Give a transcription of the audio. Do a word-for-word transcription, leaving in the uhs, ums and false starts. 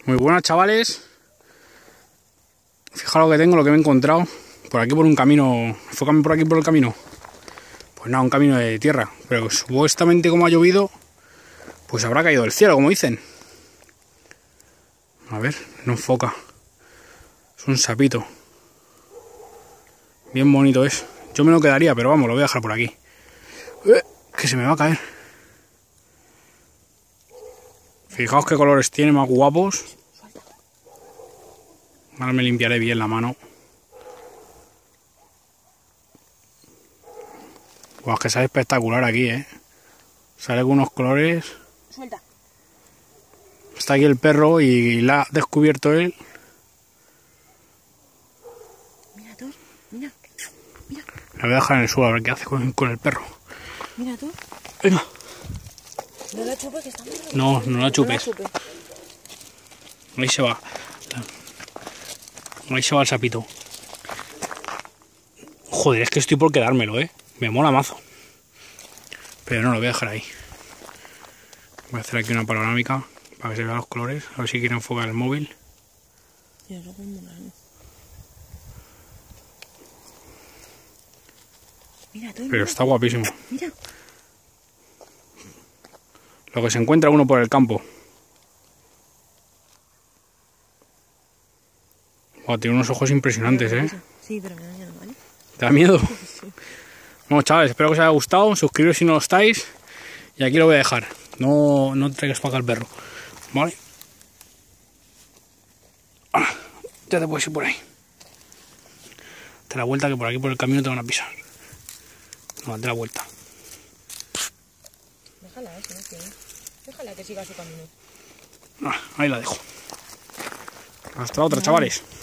Muy buenas, chavales. Fijaros lo que tengo, lo que me he encontrado. Por aquí por un camino. Enfócame por aquí por el camino. Pues nada, un camino de tierra. Pero supuestamente como ha llovido, pues habrá caído del cielo, como dicen. A ver, no enfoca. Es un sapito. Bien bonito es. Yo me lo quedaría, pero vamos, lo voy a dejar por aquí. ¡Eh! Que se me va a caer. Fijaos qué colores tiene más guapos. Ahora me limpiaré bien la mano. Pues que sale espectacular aquí, ¿eh? Sale con unos colores. Suelta. Está aquí el perro y la ha descubierto él. Mira tú, mira, mira. La voy a dejar en el suelo a ver qué hace con, con el perro. Mira tú. Venga. No la chupes, que está muy raro. No, no la chupes. No la chupes. Ahí se va. Ahí se va el sapito. Joder, es que estoy por quedármelo, ¿eh? Me mola mazo. Pero no, lo voy a dejar ahí. Voy a hacer aquí una panorámica para que se vean los colores. A ver si quiero enfocar el móvil. Mira, eso como una- Mira tú, Pero mira. está guapísimo. Mira. Lo que se encuentra uno por el campo. Wow, tiene unos ojos impresionantes, ¿eh? Sí, pero me da miedo, ¿vale? ¿Te da miedo? Bueno, chavales, espero que os haya gustado. Suscribiros si no lo estáis. Y aquí lo voy a dejar. No, no traigas para acá el perro. ¿Vale? Ah, ya te puedes ir por ahí. Date la vuelta que por aquí por el camino te van a pisar. No, date la vuelta. Déjala, eh, si no quiere. Déjala que siga su camino. Ah, ahí la dejo. Hasta otra, chavales.